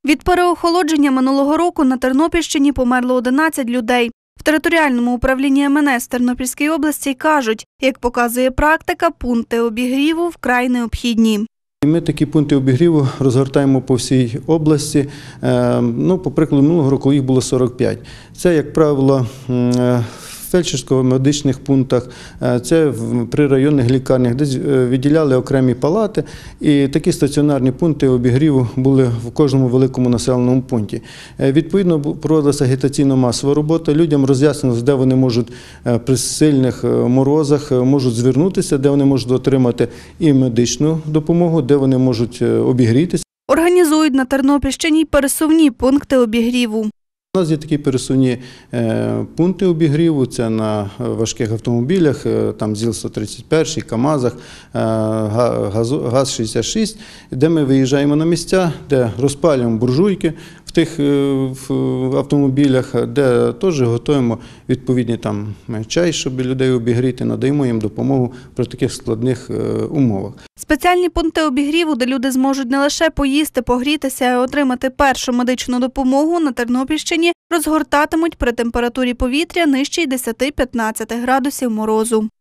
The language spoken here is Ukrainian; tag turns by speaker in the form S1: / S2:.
S1: Від переохолодження минулого року на Тернопільщині померло 11 людей. В територіальному управлінні МНС Тернопільської області кажуть, як показує практика, пункти обігріву вкрай необхідні.
S2: Ми такі пункти обігріву розгортаємо по всій області. По прикладу, минулого року їх було 45. Це, як правило, в фельдшерсько-медичних пунктах, це при районних лікарнях, де відділяли окремі палати. І такі стаціонарні пункти обігріву були в кожному великому населеному пункті. Відповідно, проводилася агітаційно-масова робота. Людям роз'яснилося, де вони можуть при сильних морозах можуть звернутися, де вони можуть отримати і медичну допомогу, де вони можуть обігрітися. Організують на Тернопільщині пересувні пункти обігріву. У нас є такі пересувні пункти обігріву, це на важких автомобілях, там ЗІЛ-131, КАМАЗах, ГАЗ-66, де ми виїжджаємо на місця, де розпалюємо буржуйки в тих автомобілях, де теж готуємо відповідний чай, щоб людей обігріти, надаємо їм допомогу при таких складних умовах. Спеціальні пункти обігріву, де люди зможуть не лише поїсти, погрітися, а й отримати першу медичну допомогу на Тернопільщині, розгортатимуть при температурі повітря нижчій 10-15 градусів морозу.